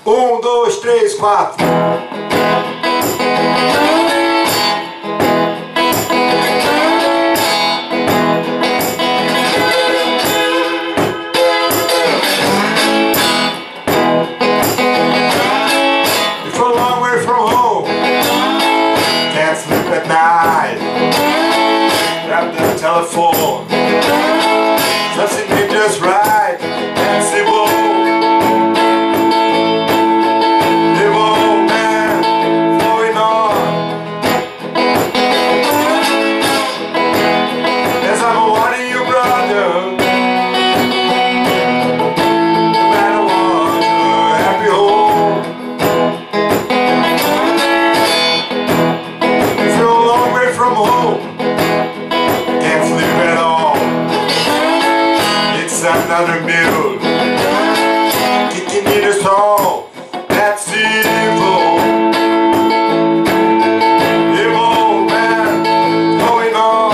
2, 3, 4. It's a long way from home, can't sleep at night. Grab the telephone, something ain't just right. And say, whoa, the old man flowing on. Yes, I'm warning you, brother, no matter what, you're happy home. If you're a long way from home, can't sleep at all, it's another meal kicking in the soul. That's evil. Evil man going on.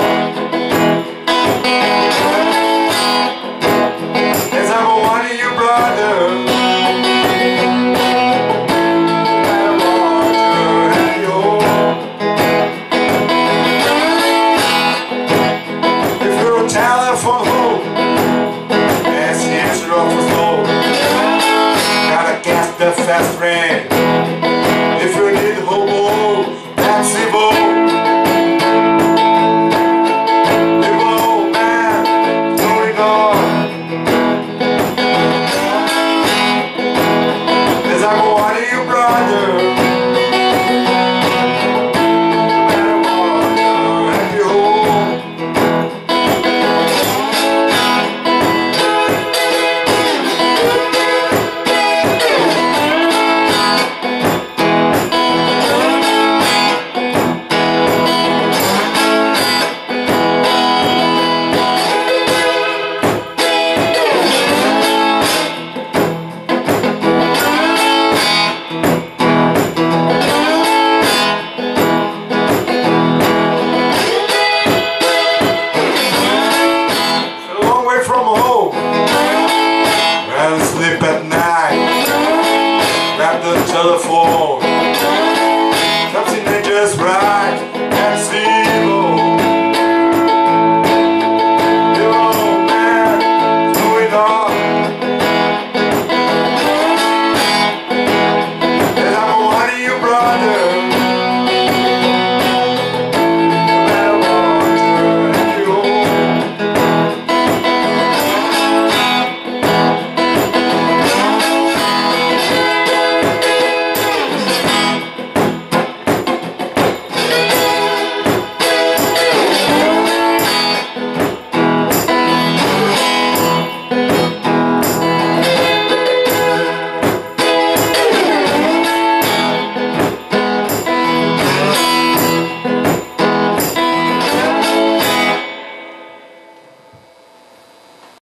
Yes, I'm warning you, brother, no matter what, you're happy home. If you're a telephone home, that's the answer of the soul. Gotta catch the fast train. If you need hobo, that's evil. Evil man going on. As I'm warning you, brother, no matter what, you're happy home. From home, rather sleep at night, grab the telephone.